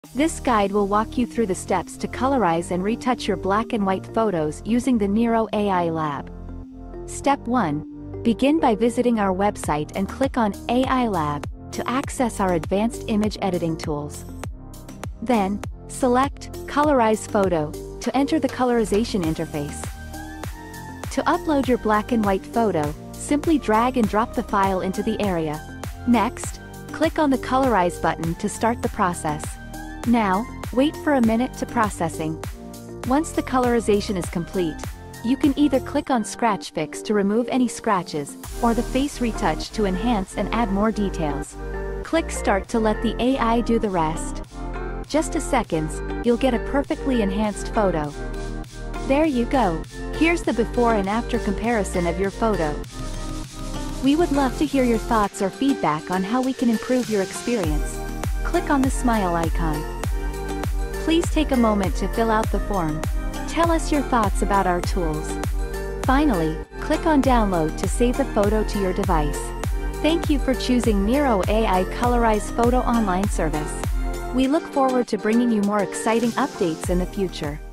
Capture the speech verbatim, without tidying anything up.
This guide will walk you through the steps to colorize and retouch your black and white photos using the Nero A I Lab. Step one. Begin by visiting our website and click on A I Lab to access our advanced image editing tools. Then, select Colorize Photo to enter the colorization interface. To upload your black and white photo, simply drag and drop the file into the area. Next, click on the Colorize button to start the process. Now, wait for a minute to processing. Once the colorization is complete, you can either click on Scratch Fix to remove any scratches, or the Face Retouch to enhance and add more details. Click Start to let the A I do the rest. Just a seconds, you'll get a perfectly enhanced photo. There you go. Here's the before and after comparison of your photo. We would love to hear your thoughts or feedback on how we can improve your experience. Click on the smile icon. Please take a moment to fill out the form. Tell us your thoughts about our tools. Finally, click on Download to save the photo to your device. Thank you for choosing Nero A I Colorize Photo Online Service. We look forward to bringing you more exciting updates in the future.